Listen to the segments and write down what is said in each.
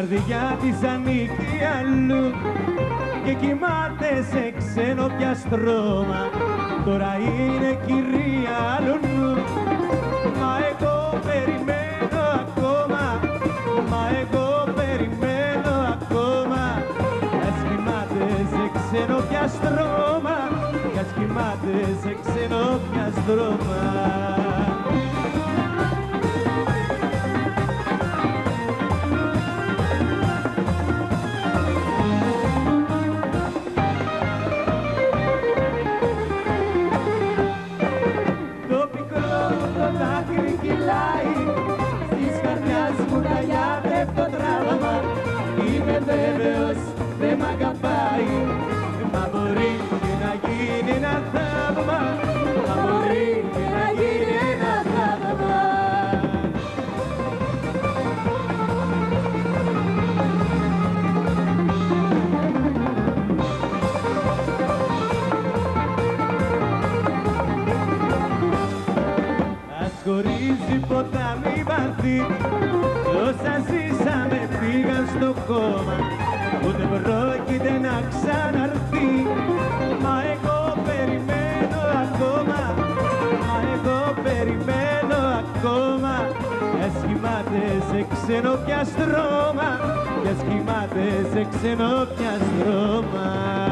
καρδιά της ανήκει αλλού και κοιμάται σε ξένο πια στρώμα, τώρα είναι κυρία άλλου. Μα εγώ περιμένω ακόμα, μα εγώ περιμένω ακόμα, κι ας κοιμάται σε ξένο πια στρώμα, κι ας κοιμάται σε ξένο πια στρώμα. Είμαι βέβαιος δεν μ' αγαπάει, μα μπορεί και να γίνει ένα θαύμα, μα μπορεί και να γίνει ένα θαύμα. Ας χωρίζει ποτάμι βαθύ, όσα ζήσαμε πήγαν στο κόμμα, ούτε πρόκειται να ξαναρθεί. Μα εγώ περιμένω ακόμα, μα εγώ περιμένω ακόμα, κι ας κοιμάται σε ξένο πια στρώμα, κι ας κοιμάται σε ξένο πια στρώμα.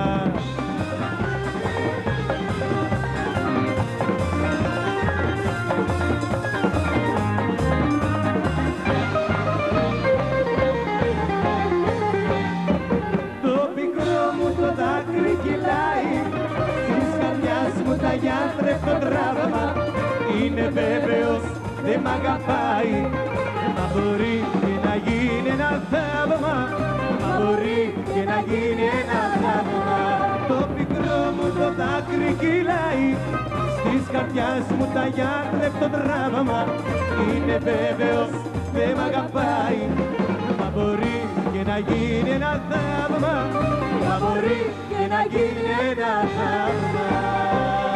Τα γιατρεύω τραύμα, είναι βέβαιος δεν μ' αγαπάει, μα μπορεί και να γίνει ένα θαύμα, μα μπορεί και να γίνει ένα θαύμα. Το πικρό μου το δάκρυ κυλάει, στις καρδιάς μου τα γιατρεύω τραύμα, είναι βέβαιος δεν μ' αγαπάει, μα μπορεί και να γίνει ένα θαύμα, μα μπορεί και να γίνει ένα θαύμα.